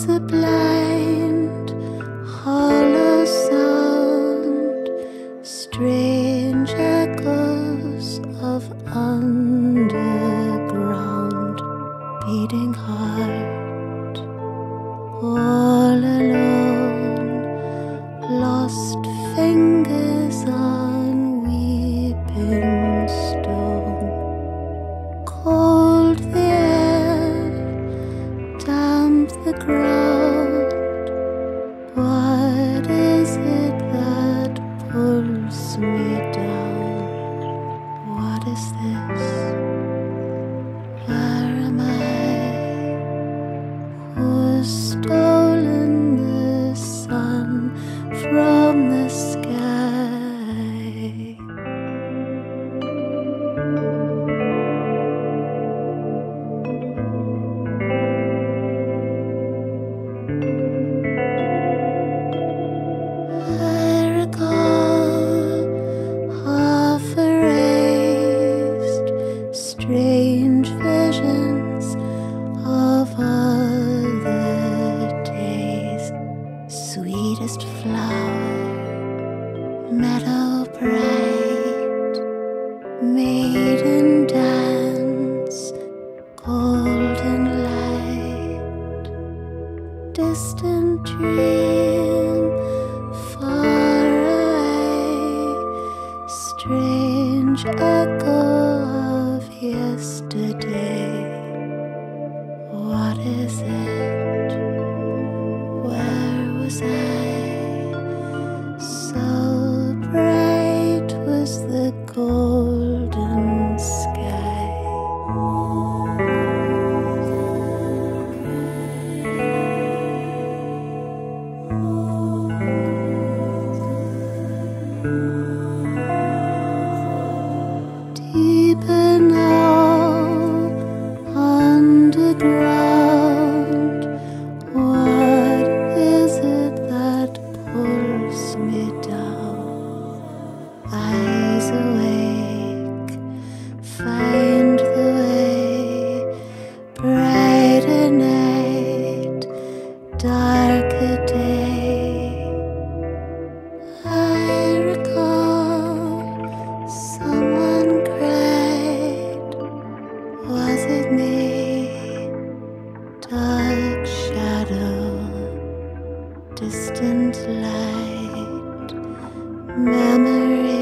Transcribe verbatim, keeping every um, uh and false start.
is a blind, hollow sound, strange echoes of underground, beating heart, all alone, lost fingers on weeping stone, cold the air, damp the ground. What is it that pulls me down? What is this? Where am I? Who's stolen the sun from the sky? I recall half erased strange visions of other days. Sweetest flower, meadow bright, maiden dance, golden light, distant dream, far away, strange echo of yesterday. What is it? Where was I? So bright was the golden sky. Deeper now, underground, what is it that pulls me down? Eyes awake, find the way, brighter night, darker day. I recall someone cried. Was it me? Dark shadow, distant light, memory